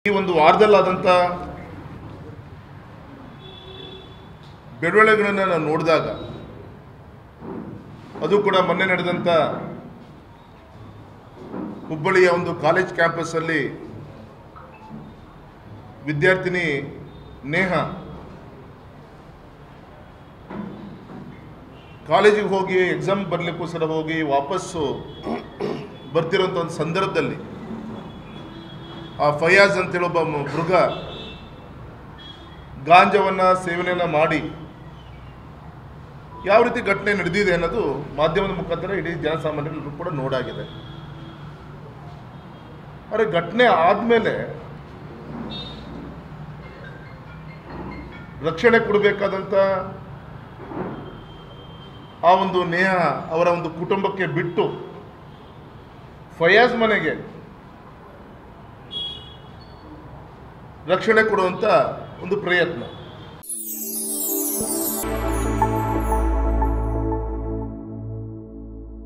ಈ ಒಂದು ವಾರದಲ್ಲಾದಂಥ ಬೆಳವಣಿಗೆಗಳನ್ನು ನಾನು ನೋಡಿದಾಗ ಅದು ಕೂಡ ಮೊನ್ನೆ ನಡೆದಂಥ ಹುಬ್ಬಳ್ಳಿಯ ಒಂದು ಕಾಲೇಜ್ ಕ್ಯಾಂಪಸ್ಸಲ್ಲಿ ವಿದ್ಯಾರ್ಥಿನಿ ನೇಹಾ ಕಾಲೇಜಿಗೆ ಹೋಗಿ ಎಕ್ಸಾಮ್ ಬರಲಿಕ್ಕೋಸ್ಕರ ಹೋಗಿ ವಾಪಸ್ಸು ಬರ್ತಿರೋಂಥ ಒಂದು ಸಂದರ್ಭದಲ್ಲಿ ಆ ಫಯಾಜ್ ಅಂತೇಳಿ ಒಬ್ಬ ಮೃಗ ಗಾಂಜಾವನ್ನು ಸೇವನೆಯನ್ನು ಮಾಡಿ ಯಾವ ರೀತಿ ಘಟನೆ ನಡೆದಿದೆ ಅನ್ನೋದು ಮಾಧ್ಯಮದ ಮುಖಾಂತರ ಇಡೀ ಜನಸಾಮಾನ್ಯರು ಕೂಡ ನೋಡಾಗಿದೆ. ಆದರೆ ಘಟನೆ ಆದಮೇಲೆ ರಕ್ಷಣೆ ಕೊಡಬೇಕಾದಂಥ ಆ ಒಂದು ನೇಹಾ ಅವರ ಒಂದು ಕುಟುಂಬಕ್ಕೆ ಬಿಟ್ಟು ಫಯಾಜ್ ಮನೆಗೆ ರಕ್ಷಣೆ ಕೊಡುವಂಥ ಒಂದು ಪ್ರಯತ್ನ.